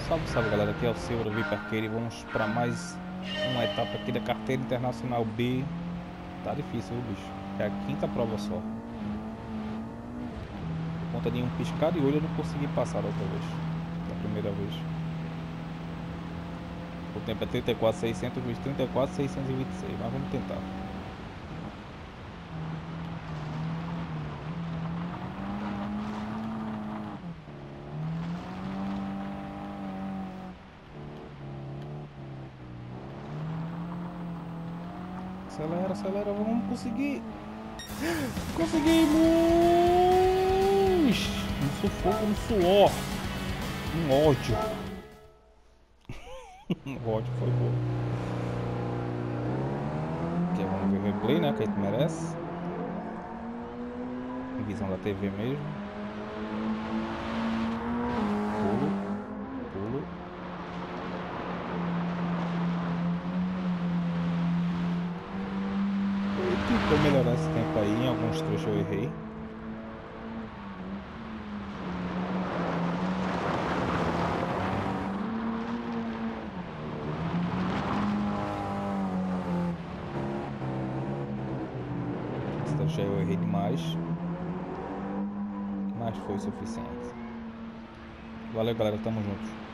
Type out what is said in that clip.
Salve, salve galera, aqui é o Silvio Viperqueiro e vamos para mais uma etapa aqui da Carteira Internacional B. Tá difícil, viu, bicho? É a quinta prova só. Por conta de um piscar de olho eu não consegui passar da outra vez, da primeira vez. O tempo é 34.600, juiz 34.626, mas vamos tentar. Acelera, acelera, vamos conseguir. Conseguimos! No sufoco, no suor. Um ódio. Um ódio foi bom. Aqui vamos ver o replay, né? Que a gente merece. Em visão da TV mesmo. Pulo. Pulo. Eu tentou melhorar esse tempo aí. Em alguns trechos eu errei. Já eu errei demais, mas foi suficiente. Valeu galera, tamo juntos.